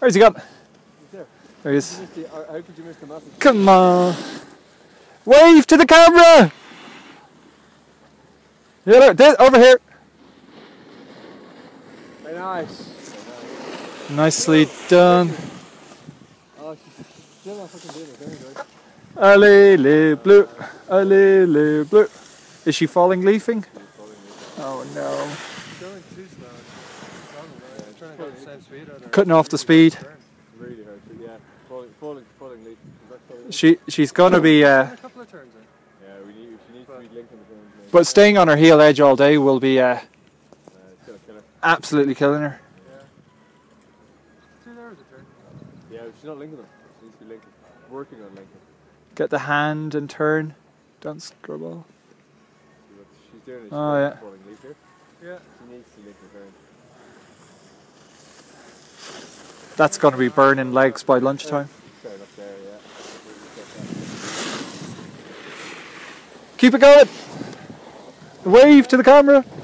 Where's he gone? He's there. There he is. How could you miss the message? Come on. Wave to the camera! Yeah, look, over here. Very nice. Nicely done. Oh, she's still not fucking doing it. There you go. Ali, le bleu. Ali, le bleu. Is she falling leafing? Oh no. She's going too slow. She's trying to go the same speed. Cutting off the speed. It's really hard. Yeah, falling leaf. She's gonna be. A couple of turns in. Yeah, she needs to be linking the turns. But staying on her heel edge all day will be it's gonna kill her. absolutely killing her. Yeah. There is a turn. Yeah, she's not linking them. She needs to be linking. Working on linking. Get the hand and turn. Don't scrub off. She's doing it. She's Oh yeah. falling leaf here. Yeah. She needs to link the turn. That's gonna be burning legs by lunchtime. Fair enough there, yeah. Keep it going. Wave to the camera.